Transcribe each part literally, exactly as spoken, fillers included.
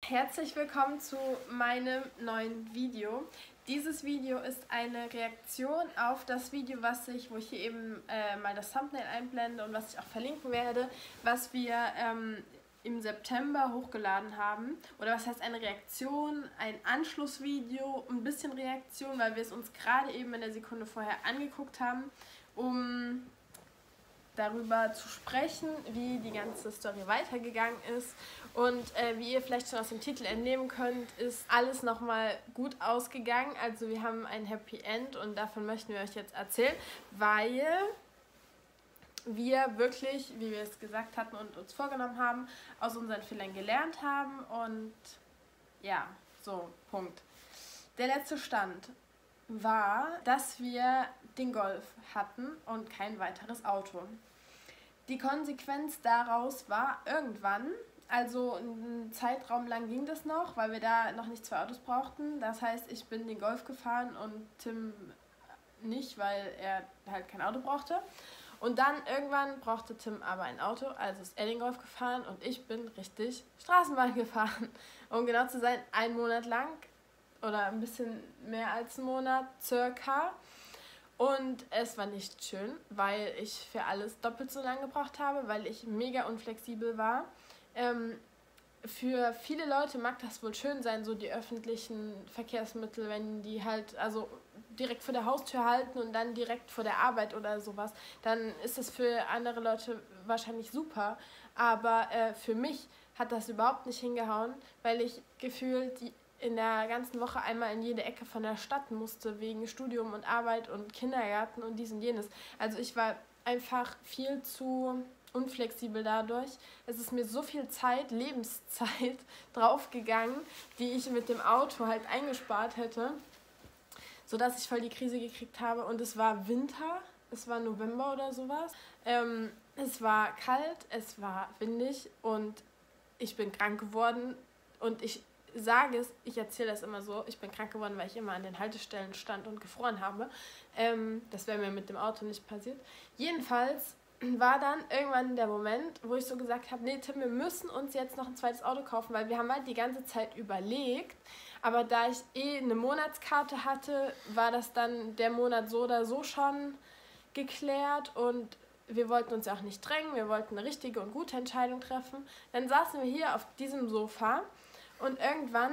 Herzlich willkommen zu meinem neuen Video. Dieses Video ist eine Reaktion auf das Video, was ich, wo ich hier eben äh, mal das Thumbnail einblende und was ich auch verlinken werde, was wir ähm, im September hochgeladen haben. Oder was heißt eine Reaktion, ein Anschlussvideo, ein bisschen Reaktion, weil wir es uns gerade eben in der Sekunde vorher angeguckt haben, um darüber zu sprechen, wie die ganze Story weitergegangen ist. Und äh, wie ihr vielleicht schon aus dem Titel entnehmen könnt, ist alles nochmal gut ausgegangen. Also wir haben ein Happy End und davon möchten wir euch jetzt erzählen, weil wir wirklich, wie wir es gesagt hatten und uns vorgenommen haben, aus unseren Fehlern gelernt haben. Und ja, so, Punkt. Der letzte Stand war, dass wir den Golf hatten und kein weiteres Auto. Die Konsequenz daraus war irgendwann, also einen Zeitraum lang ging das noch, weil wir da noch nicht zwei Autos brauchten. Das heißt, ich bin den Golf gefahren und Tim nicht, weil er halt kein Auto brauchte. Und dann irgendwann brauchte Tim aber ein Auto, also ist er den Golf gefahren und ich bin richtig Straßenbahn gefahren. Um genau zu sein, einen Monat lang oder ein bisschen mehr als einen Monat circa. Und es war nicht schön, weil ich für alles doppelt so lange gebraucht habe, weil ich mega unflexibel war. Ähm, für viele Leute mag das wohl schön sein, so die öffentlichen Verkehrsmittel, wenn die halt also direkt vor der Haustür halten und dann direkt vor der Arbeit oder sowas, dann ist das für andere Leute wahrscheinlich super. Aber äh, für mich hat das überhaupt nicht hingehauen, weil ich gefühlt die in der ganzen Woche einmal in jede Ecke von der Stadt musste, wegen Studium und Arbeit und Kindergarten und dies und jenes. Also ich war einfach viel zu unflexibel dadurch. Es ist mir so viel Zeit, Lebenszeit draufgegangen, die ich mit dem Auto halt eingespart hätte, sodass ich voll die Krise gekriegt habe. Und es war Winter, es war November oder sowas. Ähm, es war kalt, es war windig und ich bin krank geworden und ich sage es, ich erzähle das immer so, ich bin krank geworden, weil ich immer an den Haltestellen stand und gefroren habe. Ähm, das wäre mir mit dem Auto nicht passiert. Jedenfalls war dann irgendwann der Moment, wo ich so gesagt habe, nee Tim, wir müssen uns jetzt noch ein zweites Auto kaufen, weil wir haben halt die ganze Zeit überlegt, aber da ich eh eine Monatskarte hatte, war das dann der Monat so oder so schon geklärt und wir wollten uns auch nicht drängen, wir wollten eine richtige und gute Entscheidung treffen. Dann saßen wir hier auf diesem Sofa. Und irgendwann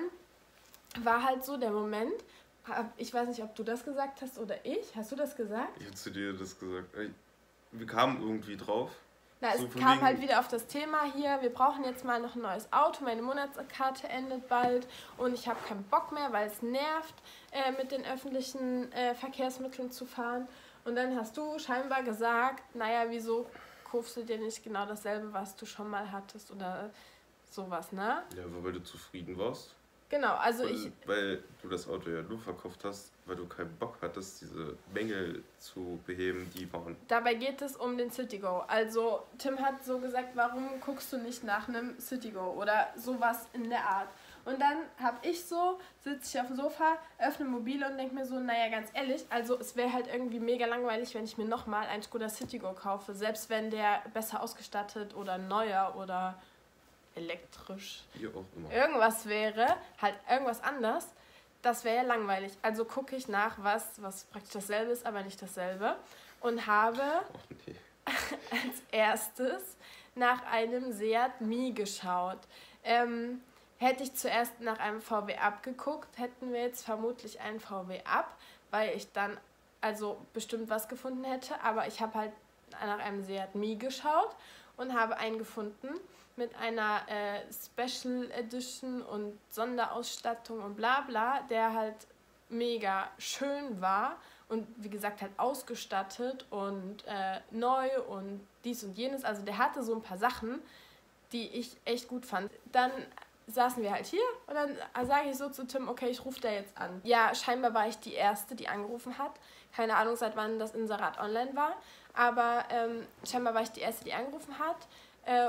war halt so der Moment, ich weiß nicht, ob du das gesagt hast oder ich. Hast du das gesagt? Ich habe zu dir das gesagt. Wir kamen irgendwie drauf. Na, es so kam halt wieder auf das Thema hier, wir brauchen jetzt mal noch ein neues Auto, meine Monatskarte endet bald und ich habe keinen Bock mehr, weil es nervt, äh, mit den öffentlichen äh, Verkehrsmitteln zu fahren. Und dann hast du scheinbar gesagt, naja, wieso kaufst du dir nicht genau dasselbe, was du schon mal hattest oder sowas, ne? Ja, weil du zufrieden warst. Genau, also weil, ich... Weil du das Auto ja nur verkauft hast, weil du keinen Bock hattest, diese Mängel zu beheben, die waren. Dabei geht es um den Citigo. Also Tim hat so gesagt, warum guckst du nicht nach einem Citigo oder sowas in der Art. Und dann habe ich so, sitze ich auf dem Sofa, öffne Mobile und denke mir so, naja, ganz ehrlich, also es wäre halt irgendwie mega langweilig, wenn ich mir nochmal einen Skoda Citigo kaufe, selbst wenn der besser ausgestattet oder neuer oder elektrisch, wie auch immer, irgendwas wäre, halt irgendwas anders, das wäre ja langweilig. Also gucke ich nach was, was praktisch dasselbe ist, aber nicht dasselbe und habe oh, nee. als erstes nach einem Seat Mii geschaut. Ähm, hätte ich zuerst nach einem V W Up geguckt, hätten wir jetzt vermutlich einen V W Up, weil ich dann also bestimmt was gefunden hätte, aber ich habe halt nach einem Seat Mii geschaut und habe einen gefunden mit einer äh, Special Edition und Sonderausstattung und bla bla, der halt mega schön war und wie gesagt halt ausgestattet und äh, neu und dies und jenes. Also der hatte so ein paar Sachen, die ich echt gut fand. Dann saßen wir halt hier und dann sage ich so zu Tim, okay, ich rufe da jetzt an. Ja, scheinbar war ich die Erste, die angerufen hat. Keine Ahnung, seit wann das Inserat online war, aber ähm, scheinbar war ich die Erste, die angerufen hat. Äh,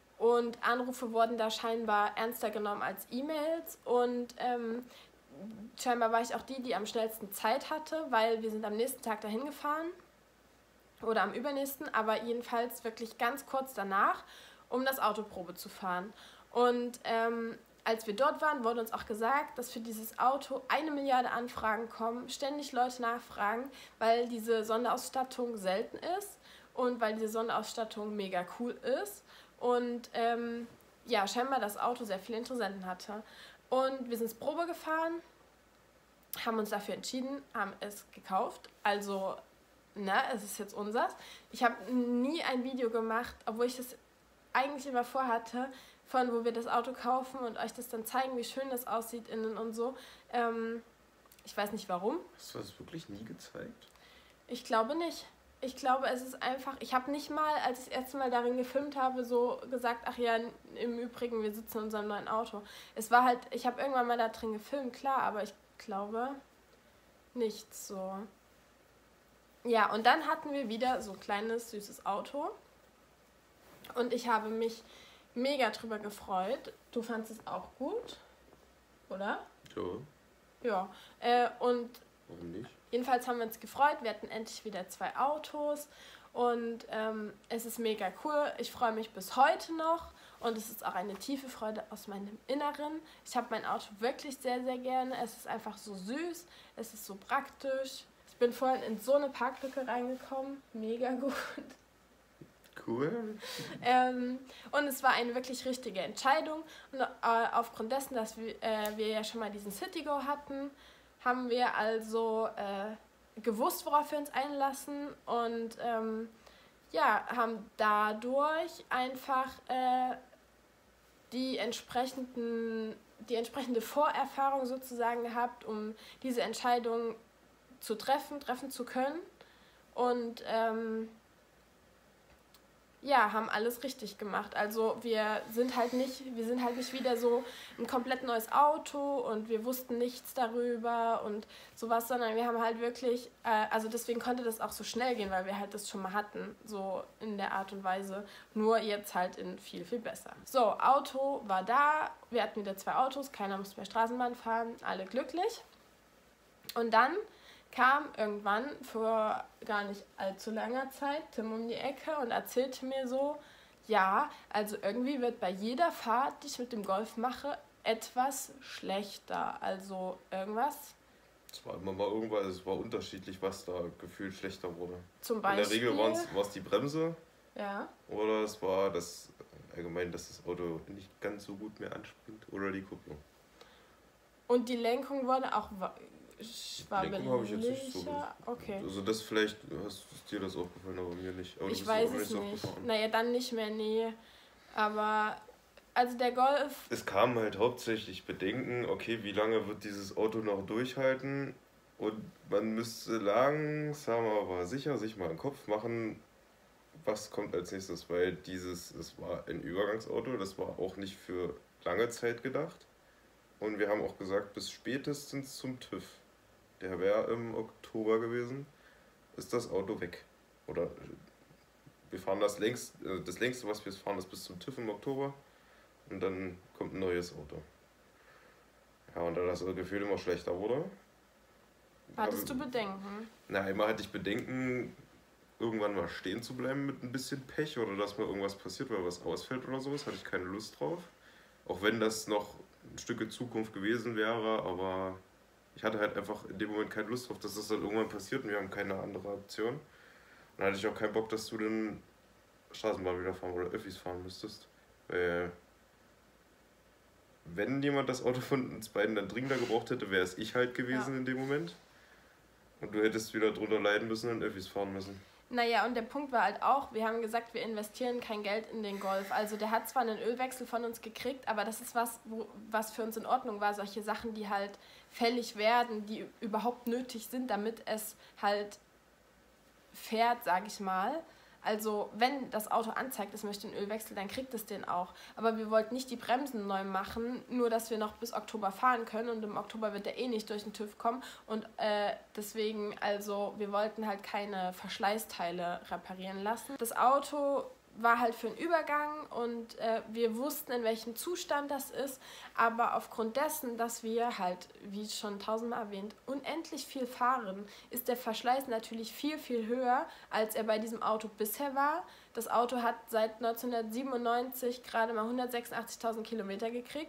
Und Anrufe wurden da scheinbar ernster genommen als E-Mails und ähm, scheinbar war ich auch die, die am schnellsten Zeit hatte, weil wir sind am nächsten Tag dahin gefahren oder am übernächsten, aber jedenfalls wirklich ganz kurz danach, um das Autoprobe zu fahren. Und ähm, als wir dort waren, wurde uns auch gesagt, dass für dieses Auto eine Milliarde Anfragen kommen, ständig Leute nachfragen, weil diese Sonderausstattung selten ist und weil diese Sonderausstattung mega cool ist und ähm, ja, scheinbar das Auto sehr viele Interessenten hatte. Und wir sind es Probe gefahren, haben uns dafür entschieden, haben es gekauft, also na, es ist jetzt unseres. Ich habe nie ein Video gemacht, obwohl ich das eigentlich immer vorhatte, von wo wir das Auto kaufen und euch das dann zeigen, wie schön das aussieht innen und so. Ähm, ich weiß nicht warum. Hast du das wirklich nie gezeigt? Ich glaube nicht. Ich glaube, es ist einfach, ich habe nicht mal, als ich das erste Mal darin gefilmt habe, so gesagt, ach ja, im Übrigen, wir sitzen in unserem neuen Auto. Es war halt, ich habe irgendwann mal da drin gefilmt, klar, aber ich glaube nicht so. Ja, und dann hatten wir wieder so ein kleines, süßes Auto und ich habe mich mega drüber gefreut. Du fandest es auch gut, oder? Ja. Ja, äh, und Warum nicht? jedenfalls haben wir uns gefreut. Wir hatten endlich wieder zwei Autos und ähm, es ist mega cool. Ich freue mich bis heute noch und es ist auch eine tiefe Freude aus meinem Inneren. Ich habe mein Auto wirklich sehr, sehr gerne. Es ist einfach so süß, es ist so praktisch. Ich bin vorhin in so eine Parklücke reingekommen. Mega gut. Cool. Ähm, und es war eine wirklich richtige Entscheidung. Und äh, aufgrund dessen, dass wir, äh, wir ja schon mal diesen Citigo hatten, haben wir also äh, gewusst, worauf wir uns einlassen und ähm, ja, haben dadurch einfach äh, die, entsprechenden, die entsprechende Vorerfahrung sozusagen gehabt, um diese Entscheidung zu treffen, treffen zu können und ähm, ja, haben alles richtig gemacht. Also wir sind halt nicht, wir sind halt nicht wieder so ein komplett neues Auto und wir wussten nichts darüber und sowas, sondern wir haben halt wirklich, äh, also deswegen konnte das auch so schnell gehen, weil wir halt das schon mal hatten, so in der Art und Weise, nur jetzt halt in viel, viel besser. So, Auto war da, wir hatten wieder zwei Autos, keiner musste mehr Straßenbahn fahren, alle glücklich. Und dann kam irgendwann vor gar nicht allzu langer Zeit Tim um die Ecke und erzählte mir so, ja, also irgendwie wird bei jeder Fahrt, die ich mit dem Golf mache, etwas schlechter. Also irgendwas. Es war immer mal irgendwas, es war unterschiedlich, was da gefühlt schlechter wurde. Zum Beispiel. In der Regel war es die Bremse. Ja. Oder es war das allgemein, dass das Auto nicht ganz so gut mehr anspringt. Oder die Kupplung. Und die Lenkung wurde auch Lenkung habe ich jetzt nicht so. Okay. Also das vielleicht, hast dir das aufgefallen, aber mir nicht. Aber ich weiß es nicht. Naja, dann nicht mehr, nee. Aber, also der Golf... Es kamen halt hauptsächlich Bedenken, okay, wie lange wird dieses Auto noch durchhalten? Und man müsste langsam aber sicher sich mal im Kopf machen, was kommt als nächstes. Weil dieses, es war ein Übergangsauto, das war auch nicht für lange Zeit gedacht. Und wir haben auch gesagt, bis spätestens zum TÜV, der wäre im Oktober gewesen, ist das Auto weg. Oder wir fahren das längst, das längste, was wir fahren, ist bis zum TÜV im Oktober. Und dann kommt ein neues Auto. Ja, und da das Gefühl immer schlechter wurde. Hattest du Bedenken? Na, einmal hatte ich Bedenken, irgendwann mal stehen zu bleiben mit ein bisschen Pech oder dass mal irgendwas passiert, weil was ausfällt oder sowas, hatte ich keine Lust drauf. Auch wenn das noch ein Stück in Zukunft gewesen wäre, aber ich hatte halt einfach in dem Moment keine Lust drauf, dass das dann irgendwann passiert und wir haben keine andere Option. Und dann hatte ich auch keinen Bock, dass du dann Straßenbahn wieder fahren oder Öffis fahren müsstest. Weil wenn jemand das Auto von uns beiden dann dringender gebraucht hätte, wäre es ich halt gewesen ja. in dem Moment. Und du hättest wieder drunter leiden müssen und Öffis fahren müssen. Naja, und der Punkt war halt auch, wir haben gesagt, wir investieren kein Geld in den Golf. Also der hat zwar einen Ölwechsel von uns gekriegt, aber das ist was, wo, was für uns in Ordnung war. Solche Sachen, die halt fällig werden, die überhaupt nötig sind, damit es halt fährt, sag ich mal. Also wenn das Auto anzeigt, es möchte einen Ölwechsel, dann kriegt es den auch. Aber wir wollten nicht die Bremsen neu machen, nur dass wir noch bis Oktober fahren können. Und im Oktober wird der eh nicht durch den TÜV kommen. Und äh, deswegen, also wir wollten halt keine Verschleißteile reparieren lassen. Das Auto war halt für einen Übergang und äh, wir wussten, in welchem Zustand das ist. Aber aufgrund dessen, dass wir halt, wie schon tausendmal erwähnt, unendlich viel fahren, ist der Verschleiß natürlich viel, viel höher, als er bei diesem Auto bisher war. Das Auto hat seit neunzehnhundertsiebenundneunzig gerade mal hundertsechsundachtzigtausend Kilometer gekriegt.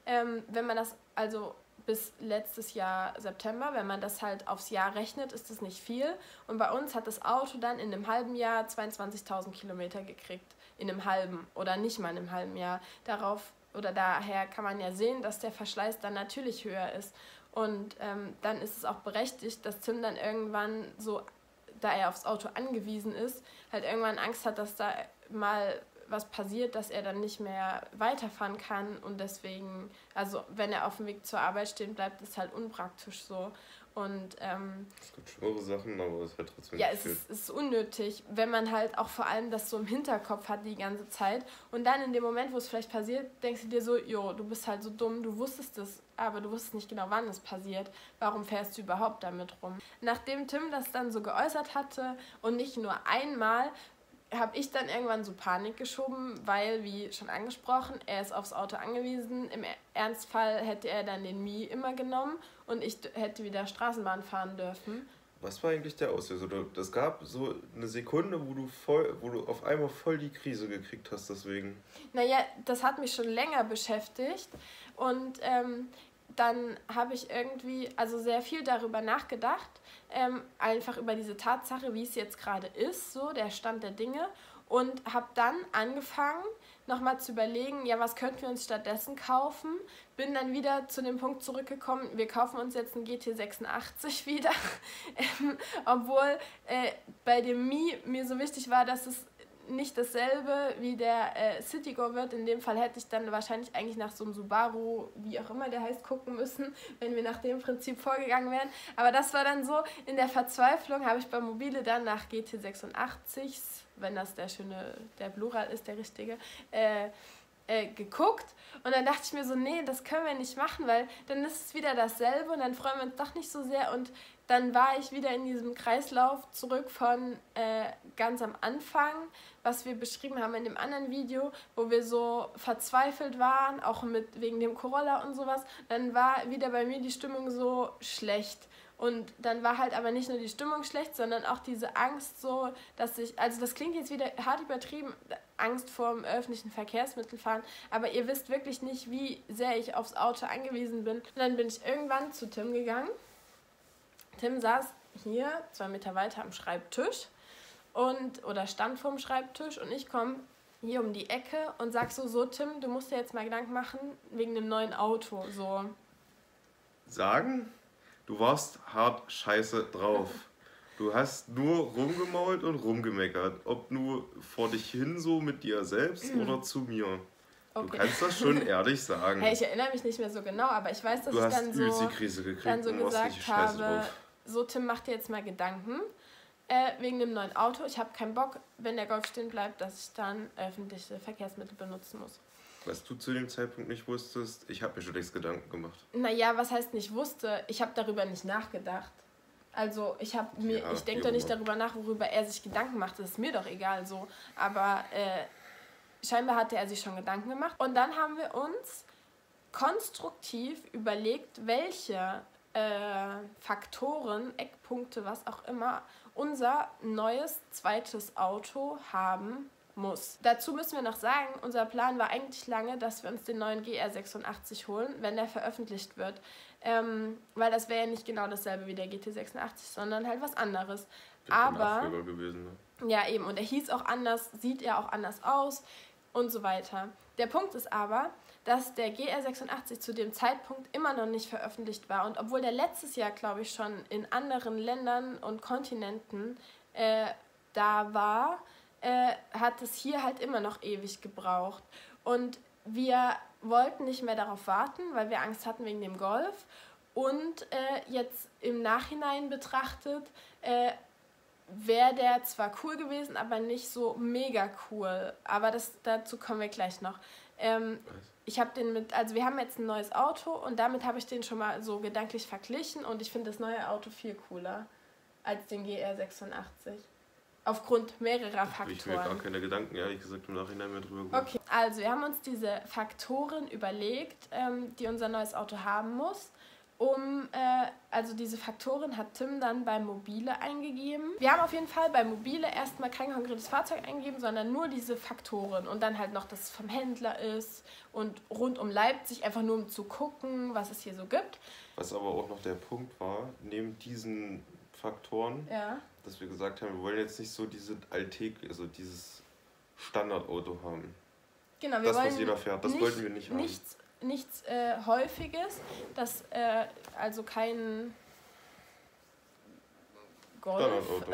Ähm, wenn man das also bis letztes Jahr September, wenn man das halt aufs Jahr rechnet, ist das nicht viel. Und bei uns hat das Auto dann in einem halben Jahr zweiundzwanzigtausend Kilometer gekriegt. In einem halben oder nicht mal in einem halben Jahr. Darauf oder daher kann man ja sehen, dass der Verschleiß dann natürlich höher ist. Und ähm, dann ist es auch berechtigt, dass Tim dann irgendwann so, da er aufs Auto angewiesen ist, halt irgendwann Angst hat, dass da mal was passiert, dass er dann nicht mehr weiterfahren kann und deswegen, also wenn er auf dem Weg zur Arbeit stehen bleibt, ist halt unpraktisch so. Und ähm, es gibt schwere Sachen, aber es ist halt trotzdem ja, es ist, es ist unnötig, wenn man halt auch vor allem das so im Hinterkopf hat die ganze Zeit und dann in dem Moment, wo es vielleicht passiert, denkst du dir so, jo, du bist halt so dumm, du wusstest es, aber du wusstest nicht genau, wann es passiert. Warum fährst du überhaupt damit rum? Nachdem Tim das dann so geäußert hatte und nicht nur einmal, habe ich dann irgendwann so Panik geschoben, weil, wie schon angesprochen, er ist aufs Auto angewiesen. Im Ernstfall hätte er dann den Mii immer genommen und ich hätte wieder Straßenbahn fahren dürfen. Was war eigentlich der Auslöser? Es gab so eine Sekunde, wo du, voll, wo du auf einmal voll die Krise gekriegt hast deswegen. Naja, das hat mich schon länger beschäftigt und ähm, dann habe ich irgendwie also sehr viel darüber nachgedacht, ähm, einfach über diese Tatsache, wie es jetzt gerade ist, so der Stand der Dinge und habe dann angefangen, nochmal zu überlegen, ja, was könnten wir uns stattdessen kaufen? Bin dann wieder zu dem Punkt zurückgekommen, wir kaufen uns jetzt einen G T sechsundachtzig wieder, ähm, obwohl äh, bei dem Mii mir so wichtig war, dass es nicht dasselbe wie der äh, Citigo wird. In dem Fall hätte ich dann wahrscheinlich eigentlich nach so einem Subaru, wie auch immer der heißt, gucken müssen, wenn wir nach dem Prinzip vorgegangen wären. Aber das war dann so, in der Verzweiflung habe ich bei Mobile dann nach G T sechsundachtzig, wenn das der schöne, der Plural ist, der richtige, äh, äh, geguckt. Und dann dachte ich mir so, nee, das können wir nicht machen, weil dann ist es wieder dasselbe und dann freuen wir uns doch nicht so sehr. Und dann war ich wieder in diesem Kreislauf zurück von äh, ganz am Anfang, was wir beschrieben haben in dem anderen Video, wo wir so verzweifelt waren, auch mit wegen dem Corolla und sowas. Dann war wieder bei mir die Stimmung so schlecht. Und dann war halt aber nicht nur die Stimmung schlecht, sondern auch diese Angst so, dass ich, also das klingt jetzt wieder hart übertrieben, Angst vor dem öffentlichen Verkehrsmittel fahren, aber ihr wisst wirklich nicht, wie sehr ich aufs Auto angewiesen bin. Und dann bin ich irgendwann zu Tim gegangen. Tim saß hier, zwei Meter weiter am Schreibtisch und oder stand vorm Schreibtisch und ich komme hier um die Ecke und sag so, so Tim, du musst dir jetzt mal Gedanken machen wegen dem neuen Auto. So. Sagen? Du warst hart scheiße drauf. Du hast nur rumgemault und rumgemeckert. Ob nur vor dich hin so mit dir selbst mhm. oder zu mir. Okay. Du kannst das schon ehrlich sagen. Hey, ich erinnere mich nicht mehr so genau, aber ich weiß, dass du ich hast dann so, die Krise gekriegt dann so und gesagt habe, so Tim, mach dir jetzt mal Gedanken äh, wegen dem neuen Auto. Ich habe keinen Bock, wenn der Golf stehen bleibt, dass ich dann öffentliche Verkehrsmittel benutzen muss. Was du zu dem Zeitpunkt nicht wusstest, ich habe mir schon längst Gedanken gemacht. Naja, was heißt nicht wusste? Ich habe darüber nicht nachgedacht. Also ich habe mir, ja, ich denke doch nicht darüber nach, worüber er sich Gedanken macht. Das ist mir doch egal so. Aber äh, scheinbar hatte er sich schon Gedanken gemacht. Und dann haben wir uns konstruktiv überlegt, welche äh, Faktoren, Eckpunkte, was auch immer, unser neues zweites Auto haben muss. Dazu müssen wir noch sagen, unser Plan war eigentlich lange, dass wir uns den neuen G R sechsundachtzig holen, wenn der veröffentlicht wird. Ähm, weil das wäre ja nicht genau dasselbe wie der G T sechsundachtzig, sondern halt was anderes. Das aber gewesen, ne? Ja, eben. Und er hieß auch anders, sieht er auch anders aus und so weiter. Der Punkt ist aber, dass der G R sechsundachtzig zu dem Zeitpunkt immer noch nicht veröffentlicht war. Und obwohl der letztes Jahr, glaube ich, schon in anderen Ländern und Kontinenten äh, da war, äh, hat es hier halt immer noch ewig gebraucht. Und wir wollten nicht mehr darauf warten, weil wir Angst hatten wegen dem Golf. Und äh, jetzt im Nachhinein betrachtet, äh, wäre der zwar cool gewesen, aber nicht so mega cool. Aber das, dazu kommen wir gleich noch. Ähm, ich habe den mit, also wir haben jetzt ein neues Auto und damit habe ich den schon mal so gedanklich verglichen und ich finde das neue Auto viel cooler als den G R sechsundachtzig. Aufgrund mehrerer Faktoren. Ich mir gar keine Gedanken, ehrlich gesagt, im Nachhinein mehr drüber gemacht. Okay, also wir haben uns diese Faktoren überlegt, ähm, die unser neues Auto haben muss. um, äh, also diese Faktoren hat Tim dann bei Mobile eingegeben. Wir haben auf jeden Fall bei Mobile erstmal kein konkretes Fahrzeug eingegeben, sondern nur diese Faktoren und dann halt noch, dass es vom Händler ist und rund um Leipzig, einfach nur um zu gucken, was es hier so gibt. Was aber auch noch der Punkt war, neben diesen Faktoren, ja. dass wir gesagt haben, wir wollen jetzt nicht so diese Alltag, also dieses Standardauto haben. Genau, wir das, wollen was jeder fährt, das nicht, wollten wir nicht haben. Nichts, nichts äh, Häufiges, das äh, also kein Golf. Standardauto.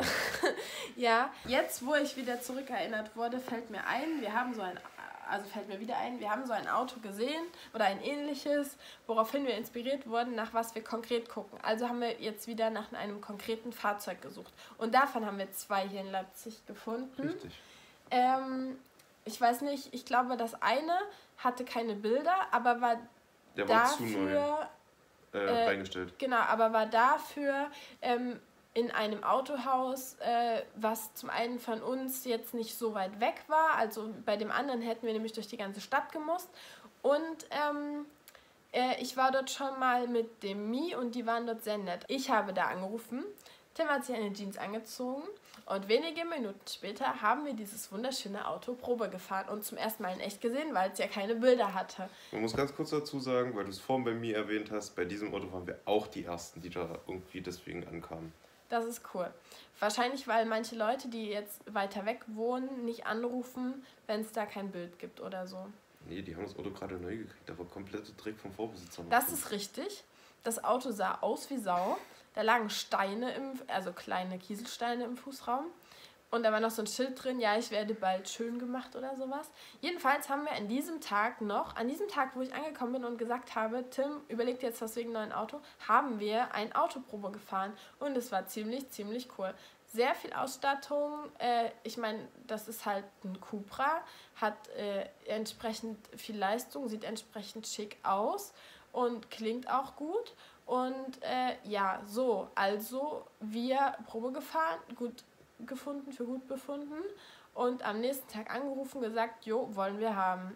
Ja, jetzt, wo ich wieder zurückerinnert wurde, fällt mir ein, wir haben so ein, also fällt mir wieder ein, wir haben so ein Auto gesehen oder ein ähnliches, woraufhin wir inspiriert wurden, nach was wir konkret gucken. Also haben wir jetzt wieder nach einem konkreten Fahrzeug gesucht. Und davon haben wir zwei hier in Leipzig gefunden. Richtig. Ähm, ich weiß nicht, ich glaube, das eine hatte keine Bilder, aber war Der war dafür... zu neu äh, äh, reingestellt. Genau, aber war dafür... Ähm, in einem Autohaus, äh, was zum einen von uns jetzt nicht so weit weg war. Also bei dem anderen hätten wir nämlich durch die ganze Stadt gemusst. Und ähm, äh, ich war dort schon mal mit dem Mi und die waren dort sehr nett. Ich habe da angerufen. Tim hat sich eine Jeans angezogen und wenige Minuten später haben wir dieses wunderschöne Auto Probe gefahren und zum ersten Mal in echt gesehen, weil es ja keine Bilder hatte. Man muss ganz kurz dazu sagen, weil du es vorhin bei mir erwähnt hast, bei diesem Auto waren wir auch die Ersten, die da irgendwie deswegen ankamen. Das ist cool. Wahrscheinlich, weil manche Leute, die jetzt weiter weg wohnen, nicht anrufen, wenn es da kein Bild gibt oder so. Nee, die haben das Auto gerade neu gekriegt, da war komplette Dreck vom Vorbesitzer. Das drin. Ist richtig. Das Auto sah aus wie Sau. Da lagen Steine, im, also kleine Kieselsteine im Fußraum. Und da war noch so ein Schild drin, ja, ich werde bald schön gemacht oder sowas. Jedenfalls haben wir an diesem Tag noch, an diesem Tag, wo ich angekommen bin und gesagt habe, Tim, überleg dir jetzt was wegen neuen Auto, haben wir ein Autoprobe gefahren. Und es war ziemlich, ziemlich cool. Sehr viel Ausstattung. Äh, ich meine, das ist halt ein Cupra, hat äh, entsprechend viel Leistung, sieht entsprechend schick aus und klingt auch gut. Und äh, ja, so, also wir Probe gefahren, gut gefunden, für gut befunden und am nächsten Tag angerufen, gesagt, jo, wollen wir haben.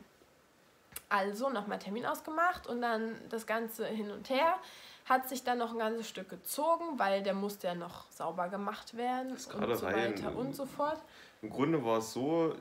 Also nochmal Termin ausgemacht und dann das Ganze hin und her. Hat sich dann noch ein ganzes Stück gezogen, weil der musste ja noch sauber gemacht werden und so weiter rein. Und so fort. Im Grunde war es so,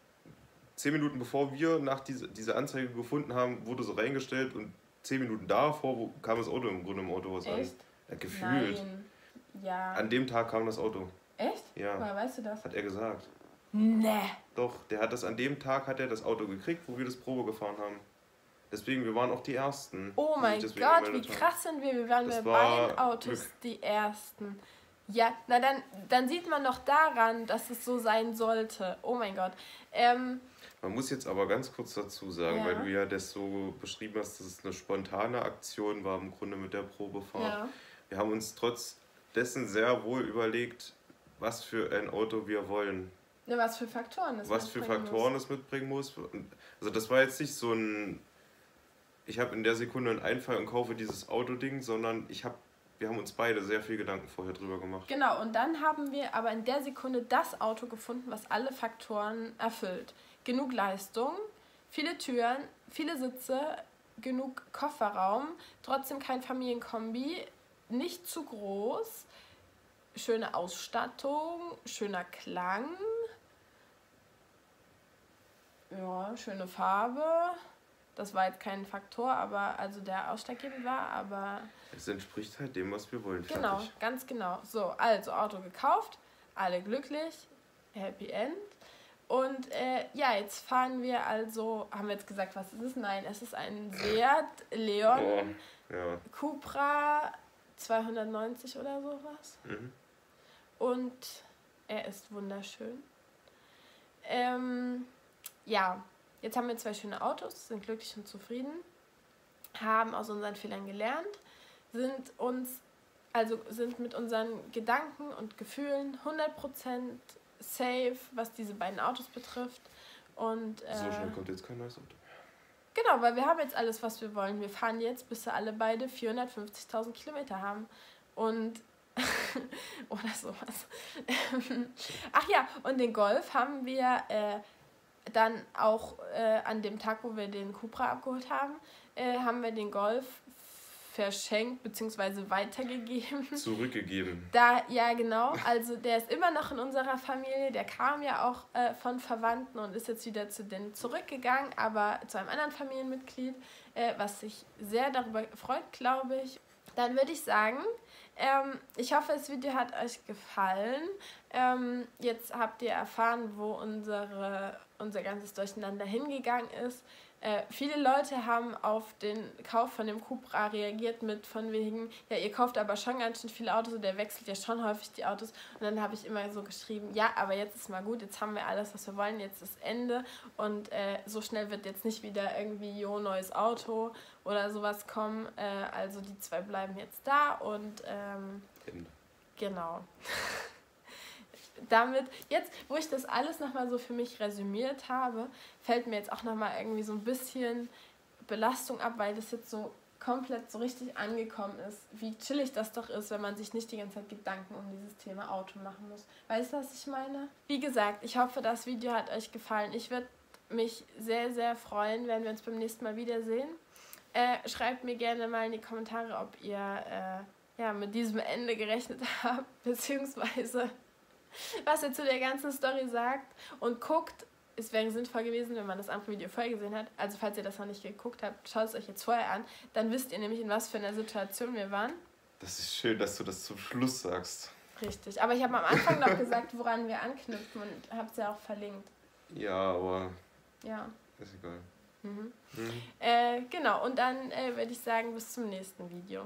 zehn Minuten bevor wir nach diese, diese Anzeige gefunden haben, wurde so reingestellt und zehn Minuten davor kam das Auto im Grunde im Autohaus an. Echt? Ja, gefühlt. Nein. Ja. An dem Tag kam das Auto. Echt? Ja. Woher weißt du das? Hat er gesagt. Nee. Doch, der hat das an dem Tag hat er das Auto gekriegt, wo wir das Probe gefahren haben. Deswegen, wir waren auch die Ersten. Oh mein Gott, wie krass sind wir. Wir waren das bei war beiden Autos Glück. Die Ersten. Ja, na dann, dann sieht man doch daran, dass es so sein sollte. Oh mein Gott. Ähm, man muss jetzt aber ganz kurz dazu sagen, ja. weil du ja das so beschrieben hast, dass es eine spontane Aktion war im Grunde mit der Probefahrt. Ja. Wir haben uns trotz dessen sehr wohl überlegt, was für ein Auto wir wollen. Ja, was für Faktoren es Was für Faktoren es mitbringen muss. Also das war jetzt nicht so ein, ich habe in der Sekunde einen Einfall und kaufe dieses Autoding, sondern ich habe, wir haben uns beide sehr viel Gedanken vorher drüber gemacht. Genau, und dann haben wir aber in der Sekunde das Auto gefunden, was alle Faktoren erfüllt. Genug Leistung, viele Türen, viele Sitze, genug Kofferraum, trotzdem kein Familienkombi, nicht zu groß, schöne Ausstattung, schöner Klang, ja, schöne Farbe. Das war jetzt kein Faktor, aber also der ausschlaggebend war, aber... Es entspricht halt dem, was wir wollen. Genau, fertig. ganz genau. So, also Auto gekauft, alle glücklich, Happy End. Und äh, ja, jetzt fahren wir also, haben wir jetzt gesagt, was ist es? Nein, es ist ein Seat Leon oh, ja. Cupra zweihundertneunzig oder sowas. Mhm. Und er ist wunderschön. Ähm, ja, jetzt haben wir zwei schöne Autos, sind glücklich und zufrieden, haben aus unseren Fehlern gelernt, sind uns, also sind mit unseren Gedanken und Gefühlen hundert Prozent safe, was diese beiden Autos betrifft. Und, äh, so schnell kommt jetzt kein neues Auto. Genau, weil wir haben jetzt alles, was wir wollen. Wir fahren jetzt, bis wir alle beide vierhundertfünfzigtausend Kilometer haben. Und oder sowas. Ach ja, und den Golf haben wir äh, dann auch äh, an dem Tag, wo wir den Cupra abgeholt haben, äh, haben wir den Golf verschenkt bzw. weitergegeben. Zurückgegeben. Da, ja, genau. Also der ist immer noch in unserer Familie. Der kam ja auch äh, von Verwandten und ist jetzt wieder zu denen zurückgegangen, aber zu einem anderen Familienmitglied, äh, was sich sehr darüber freut, glaube ich. Dann würde ich sagen, ähm, ich hoffe, das Video hat euch gefallen. Ähm, jetzt habt ihr erfahren, wo unsere, unser ganzes Durcheinander hingegangen ist. Äh, viele Leute haben auf den Kauf von dem Cupra reagiert mit von wegen, ja, ihr kauft aber schon ganz schön viele Autos und der wechselt ja schon häufig die Autos. Und dann habe ich immer so geschrieben, ja, aber jetzt ist mal gut, jetzt haben wir alles, was wir wollen, jetzt ist Ende. Und äh, so schnell wird jetzt nicht wieder irgendwie, jo, neues Auto oder sowas kommen. Äh, also die zwei bleiben jetzt da und ähm, Ende. Genau. Damit, jetzt, wo ich das alles nochmal so für mich resümiert habe, fällt mir jetzt auch nochmal irgendwie so ein bisschen Belastung ab, weil das jetzt so komplett so richtig angekommen ist, wie chillig das doch ist, wenn man sich nicht die ganze Zeit Gedanken um dieses Thema Auto machen muss. Weißt du, was ich meine? Wie gesagt, ich hoffe, das Video hat euch gefallen. Ich würde mich sehr, sehr freuen, wenn wir uns beim nächsten Mal wiedersehen. Äh, schreibt mir gerne mal in die Kommentare, ob ihr äh, ja, mit diesem Ende gerechnet habt, beziehungsweise was ihr zu der ganzen Story sagt und guckt, es wäre sinnvoll gewesen, wenn man das andere Video vorher gesehen hat, also falls ihr das noch nicht geguckt habt, schaut es euch jetzt vorher an, dann wisst ihr nämlich, in was für einer Situation wir waren. Das ist schön, dass du das zum Schluss sagst. Richtig, aber ich habe am Anfang noch gesagt, woran wir anknüpfen und habe es ja auch verlinkt. Ja, aber ja. Ist egal. Mhm. Mhm. Äh, genau, und dann äh, würde ich sagen, bis zum nächsten Video.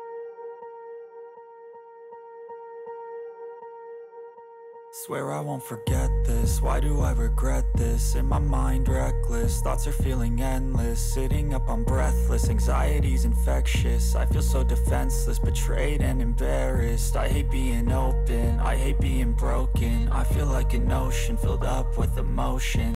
Swear I won't forget this, why do I regret this? In my mind reckless, thoughts are feeling endless. Sitting up, I'm breathless, anxiety's infectious. I feel so defenseless, betrayed and embarrassed. I hate being open, I hate being broken. I feel like an ocean filled up with emotion.